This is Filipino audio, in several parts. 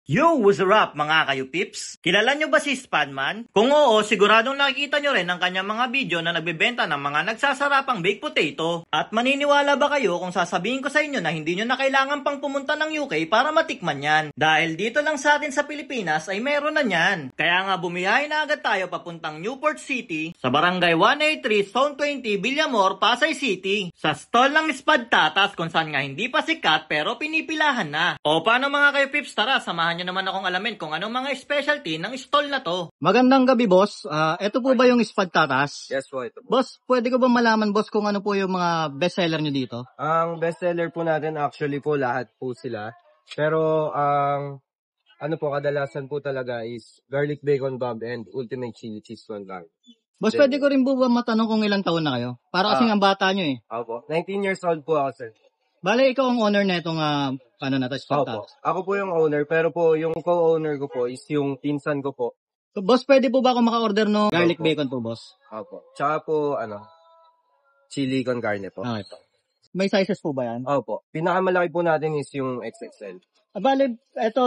Yo, what's up mga kayo pips? Kilala nyo ba si Spadman? Kung oo, siguradong nakikita nyo rin ang kanyang mga video na nagbebenta ng mga nagsasarapang baked potato. At maniniwala ba kayo kung sasabihin ko sa inyo na hindi nyo na kailangan pang pumunta ng UK para matikman yan? Dahil dito lang sa atin sa Pilipinas ay meron na yan. Kaya nga bumiyahe na agad tayo papuntang Newport City sa Barangay 183, Zone 20, Villamor, Pasay City. Sa stall ng Spad Tatas kung saan nga hindi pa sikat pero pinipilahan na. O paano mga kayo pips, tara samahan nyo naman akong alamin kung anong mga specialty ng stall na to. Magandang gabi, boss. Ito po ba yung Spad Tatas? Yes po, ito po. Boss, pwede ko ba malaman, boss, kung ano po yung mga bestseller nyo dito? Ang bestseller po natin actually po lahat po sila. Pero ang ano po kadalasan po talaga is garlic bacon bob and ultimate chili cheese con carne. Boss, pwede ko rin po ba matanong kung ilang taon na kayo? Para kasing ang bata nyo eh. Opo. 19 years old po ako, sir. Bale, ikaw ang owner na itong Spad Opo. Tatas. Ako po yung owner, pero po yung co-owner ko po is yung pinsan ko po. So, boss, pwede po ba ako maka-order ng garlic Opo. bacon po, boss? Opo. Tsaka po, chili con carne po. Okay po. May sizes po ba yan? Opo. Pinakamalaki po natin is yung XXL. Bale, ito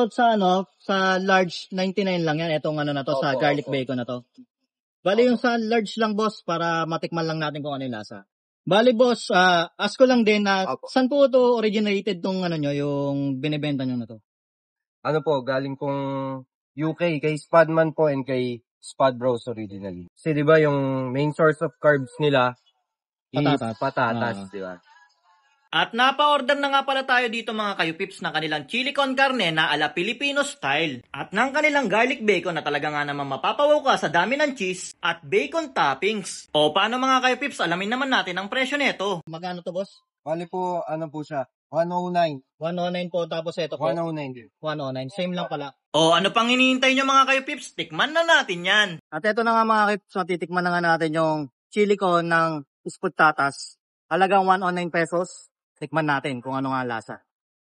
sa large 99 lang yan. Itong sa Opo, garlic opo. bacon na to. Bale, yung sa large lang, boss, para matikman lang natin kung ano yung lasa. Bale, boss, ask ko lang din na Opo. saan po ito originated tong nyo, yung binibenta nyo na to? Ano po, galing pong UK, kay Spadman po and kay Spad Bros originally. Kasi di ba yung main source of carbs nila is Patatas. patatas, di ba? At napa-order na nga pala tayo dito mga kayo pips ng kanilang chili con carne na ala Filipino style. At ng kanilang garlic bacon na talaga nga naman mapapawaw ka sa dami ng cheese at bacon toppings. O paano mga kayo pips, alamin naman natin ang presyo nito. Magkano to, boss? Bali po, ano po siya, 109. 109 po, tapos ito po, 109 din. 109. Same lang pala. O ano pang hinihintay nyo mga kayo pips, tikman na natin yan. At ito na nga mga kips, titikman na nga natin yung chili con ng Spad Tatas. Halagang 109 pesos. Tikman natin kung ano nga lasa.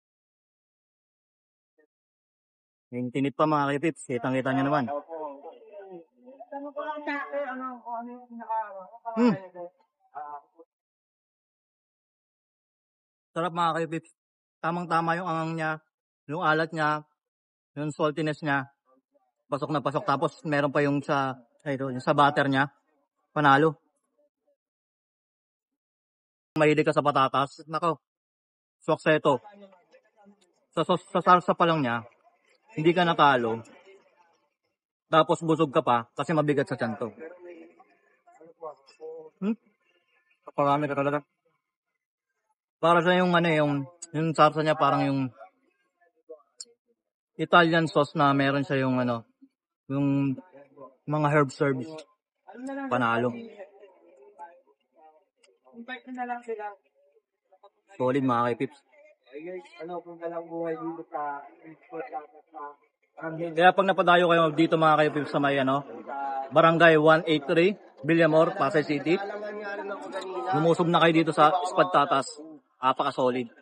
Yung tinit pa mga kipips, kitang-kita nyo naman. Sarap mga kipips. Tamang-tama yung angang niya, yung alat niya, yung saltiness niya. Pasok na pasok. Tapos meron pa yung yung sa butter niya. Panalo. Mahilig ka sa patatas. Nako. Swakseto. Sa salsa pa lang niya, hindi ka natalo. Tapos busog ka pa kasi mabigat sa tiyan to. Kaparami ka talaga. Para sa yung yung salsa niya parang yung Italian sauce na meron siya yung yung mga herb herbs. Panalo. Solid mga kipips. Kaya pag napadayo kayo dito mga kipips sa may Barangay 183, Villamor, Pasay City. Lumusog na kayo dito sa Spad Tatas. Apaka-solid.